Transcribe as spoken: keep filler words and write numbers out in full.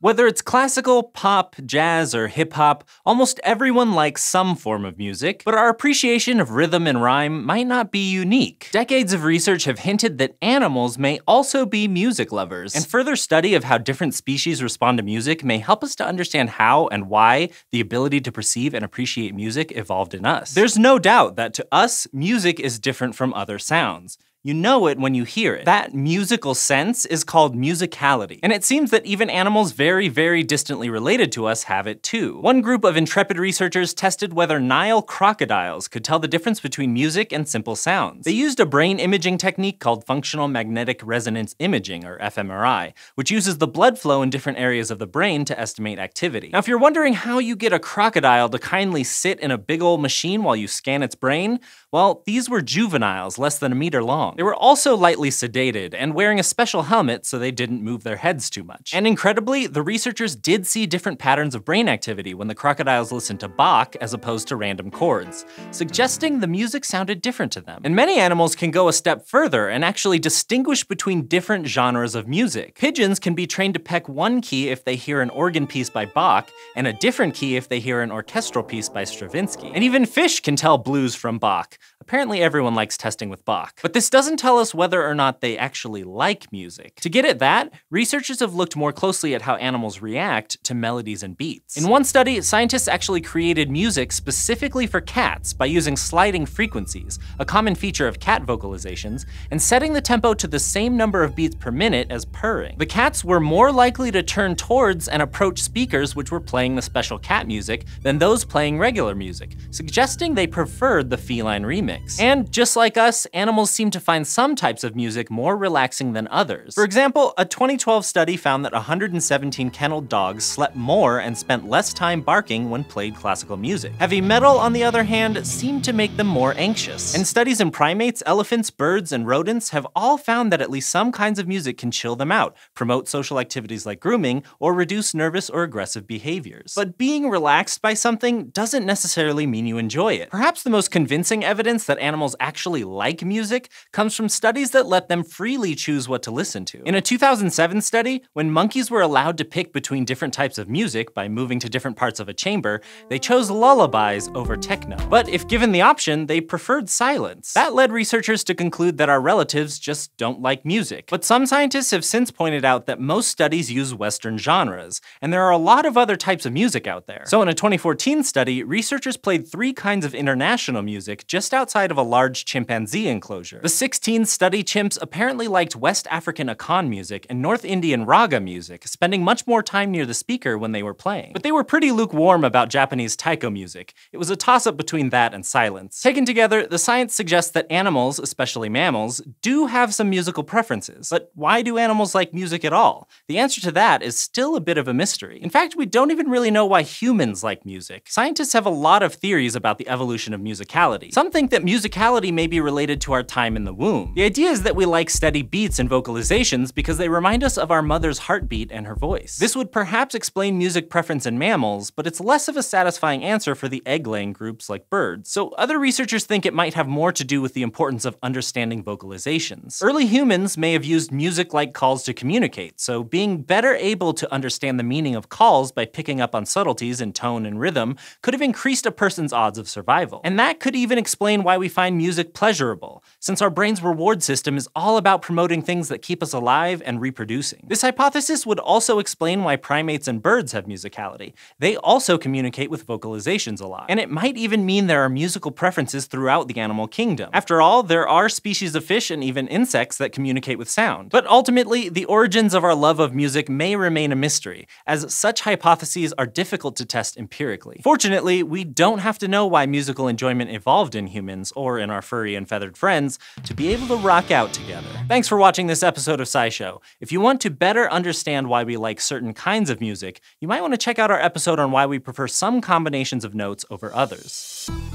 Whether it's classical, pop, jazz, or hip-hop, almost everyone likes some form of music, but our appreciation of rhythm and rhyme might not be unique. Decades of research have hinted that animals may also be music lovers, and further study of how different species respond to music may help us to understand how and why the ability to perceive and appreciate music evolved in us. There's no doubt that to us, music is different from other sounds. You know it when you hear it. That musical sense is called musicality, and it seems that even animals very, very distantly related to us have it too. One group of intrepid researchers tested whether Nile crocodiles could tell the difference between music and simple sounds. They used a brain imaging technique called functional magnetic resonance imaging, or f M R I, which uses the blood flow in different areas of the brain to estimate activity. Now, if you're wondering how you get a crocodile to kindly sit in a big old machine while you scan its brain, well, these were juveniles, less than a meter long. They were also lightly sedated and wearing a special helmet so they didn't move their heads too much. And incredibly, the researchers did see different patterns of brain activity when the crocodiles listened to Bach as opposed to random chords, suggesting the music sounded different to them. And many animals can go a step further and actually distinguish between different genres of music. Pigeons can be trained to peck one key if they hear an organ piece by Bach, and a different key if they hear an orchestral piece by Stravinsky. And even fish can tell blues from Bach. Apparently everyone likes testing with Bach. But this doesn't tell us whether or not they actually like music. To get at that, researchers have looked more closely at how animals react to melodies and beats. In one study, scientists actually created music specifically for cats by using sliding frequencies, a common feature of cat vocalizations, and setting the tempo to the same number of beats per minute as purring. The cats were more likely to turn towards and approach speakers which were playing the special cat music than those playing regular music, suggesting they preferred the feline remix. And just like us, animals seem to find some types of music more relaxing than others. For example, a twenty twelve study found that one hundred seventeen kennelled dogs slept more and spent less time barking when played classical music. Heavy metal, on the other hand, seemed to make them more anxious. And studies in primates, elephants, birds, and rodents have all found that at least some kinds of music can chill them out, promote social activities like grooming, or reduce nervous or aggressive behaviors. But being relaxed by something doesn't necessarily mean you enjoy it. Perhaps the most convincing evidence that animals actually like music comes from studies that let them freely choose what to listen to. In a two thousand seven study, when monkeys were allowed to pick between different types of music by moving to different parts of a chamber, they chose lullabies over techno. But if given the option, they preferred silence. That led researchers to conclude that our relatives just don't like music. But some scientists have since pointed out that most studies use Western genres, and there are a lot of other types of music out there. So in a twenty fourteen study, researchers played three kinds of international music just outside of a large chimpanzee enclosure. The sixteen study chimps apparently liked West African Akan music and North Indian raga music, spending much more time near the speaker when they were playing. But they were pretty lukewarm about Japanese taiko music. It was a toss-up between that and silence. Taken together, the science suggests that animals, especially mammals, do have some musical preferences. But why do animals like music at all? The answer to that is still a bit of a mystery. In fact, we don't even really know why humans like music. Scientists have a lot of theories about the evolution of musicality. Some think that musicality may be related to our time in the womb. The idea is that we like steady beats and vocalizations because they remind us of our mother's heartbeat and her voice. This would perhaps explain music preference in mammals, but it's less of a satisfying answer for the egg-laying groups like birds. So other researchers think it might have more to do with the importance of understanding vocalizations. Early humans may have used music-like calls to communicate, so being better able to understand the meaning of calls by picking up on subtleties in tone and rhythm could have increased a person's odds of survival. And that could even explain why we find music pleasurable, since our brain's reward system is all about promoting things that keep us alive and reproducing. This hypothesis would also explain why primates and birds have musicality. They also communicate with vocalizations a lot. And it might even mean there are musical preferences throughout the animal kingdom. After all, there are species of fish and even insects that communicate with sound. But ultimately, the origins of our love of music may remain a mystery, as such hypotheses are difficult to test empirically. Fortunately, we don't have to know why musical enjoyment evolved in humans, or in our furry and feathered friends, to be able to rock out together. Thanks for watching this episode of SciShow. If you want to better understand why we like certain kinds of music, you might want to check out our episode on why we prefer some combinations of notes over others.